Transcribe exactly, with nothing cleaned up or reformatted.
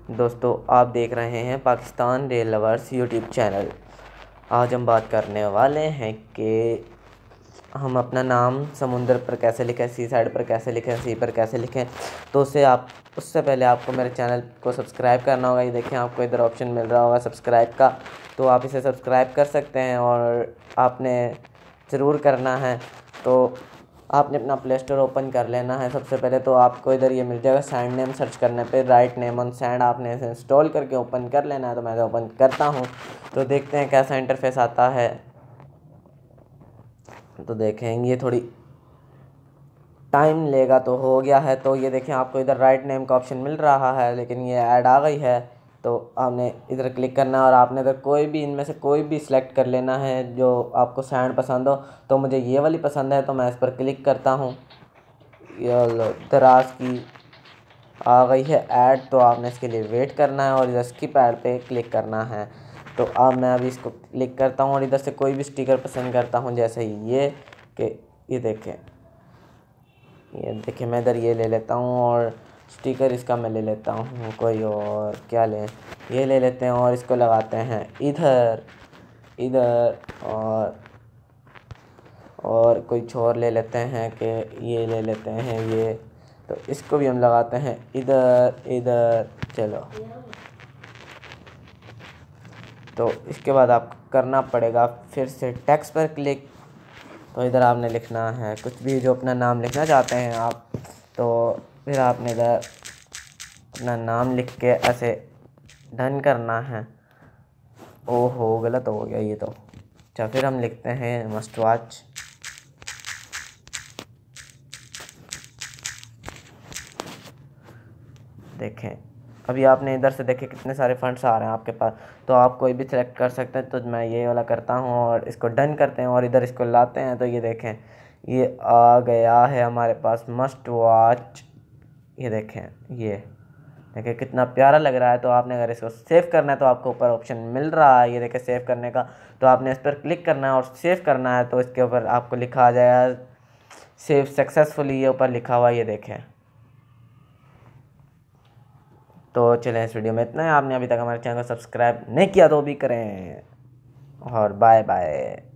दोस्तों, आप देख रहे हैं Pakistan rail lovers YouTube channel. आज हम बात करने वाले हैं कि हम अपना नाम समुंदर पर कैसे लिखें, सी साइड पर कैसे लिखें, सी पर कैसे लिखें। तो उससे आप उससे पहले आपको मेरे चैनल को सब्सक्राइब करना होगा। ये देखें, आपको इधर ऑप्शन मिल रहा होगा सब्सक्राइब का, तो आप इसे सब्सक्राइब कर सकते हैं और आपने ज़रूर करना है। तो आपने अपना प्ले स्टोर ओपन कर लेना है। सबसे पहले तो आपको इधर ये मिल जाएगा सैंड नेम, सर्च करने पे राइट नेम ऑन सैंड आपने इसे इंस्टॉल करके ओपन कर लेना है। तो मैं ओपन करता हूँ तो देखते हैं कैसा इंटरफेस आता है। तो देखें, ये थोड़ी टाइम लेगा। तो हो गया है। तो ये देखें, आपको इधर राइट नेम का ऑप्शन मिल रहा है, लेकिन ये ऐड आ गई है। तो आपने इधर क्लिक करना है और आपने इधर कोई भी इनमें से कोई भी सिलेक्ट कर लेना है जो आपको सैंड पसंद हो। तो मुझे ये वाली पसंद है, तो मैं इस पर क्लिक करता हूँ। ये लो, दराज की आ गई है ऐड। तो आपने इसके लिए वेट करना है और इधर स्किप ऐड पे क्लिक करना है। तो अब मैं अभी इसको क्लिक करता हूँ और इधर से कोई भी स्टिकर पसंद करता हूँ, जैसे ये कि ये देखें ये देखें मैं इधर ये ले लेता हूँ और स्टिकर इसका मैं ले लेता हूँ। कोई और क्या लें, ये ले लेते हैं और इसको लगाते हैं इधर इधर और और कोई छोर ले लेते हैं कि ये ले लेते हैं ये। तो इसको भी हम लगाते हैं इधर इधर। चलो, तो इसके बाद आपको करना पड़ेगा फिर से टेक्स्ट पर क्लिक। तो इधर आपने लिखना है कुछ भी, जो अपना नाम लिखना चाहते हैं आप। तो फिर आपने इधर अपना नाम लिख के ऐसे डन करना है। ओहो, गलत हो गया ये तो। अच्छा, फिर हम लिखते हैं मस्ट वॉच। देखें, अभी आपने इधर से देखे कितने सारे फंड्स आ रहे हैं आपके पास। तो आप कोई भी सिलेक्ट कर सकते हैं। तो मैं ये वाला करता हूँ और इसको डन करते हैं और इधर इसको लाते हैं। तो ये देखें, ये आ गया है हमारे पास मस्ट वॉच। ये देखें, ये देखिए कितना प्यारा लग रहा है। तो आपने अगर इसको सेव करना है तो आपको ऊपर ऑप्शन मिल रहा है, ये देखें सेव करने का। तो आपने इस पर क्लिक करना है और सेव करना है। तो इसके ऊपर आपको लिखा आ जाएगा सेव सक्सेसफुली, ये ऊपर लिखा हुआ ये देखें। तो चलें, इस वीडियो में इतना है। आपने अभी तक हमारे चैनल को सब्सक्राइब नहीं किया तो भी करें। और बाय बाय।